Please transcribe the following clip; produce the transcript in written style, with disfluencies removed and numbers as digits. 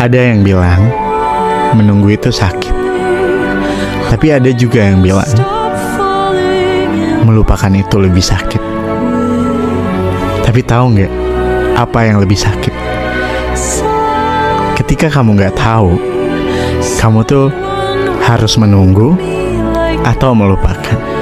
Ada yang bilang menunggu itu sakit, tapi ada juga yang bilang melupakan itu lebih sakit. Tapi tahu nggak apa yang lebih sakit? Ketika kamu nggak tahu, kamu tuh harus menunggu atau melupakan.